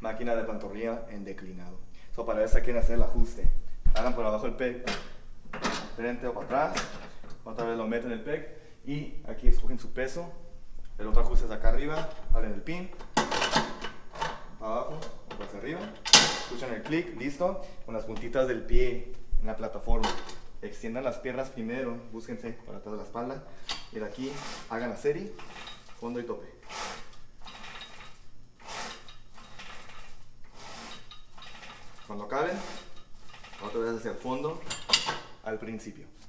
máquina de pantorrilla en declinado. So, para eso quieren hacer el ajuste. Hagan por abajo el peg, frente o para atrás. Otra vez lo meten el peg y aquí escogen su peso. El otro ajuste es acá arriba, abren el pin, para abajo o hacia arriba. Escuchan el clic, listo. Con las puntitas del pie en la plataforma. Extiendan las piernas primero, búsquense para atrás de la espalda. Y de aquí hagan la serie, fondo y tope. Cuando acaben, otra vez hacia el fondo, al principio.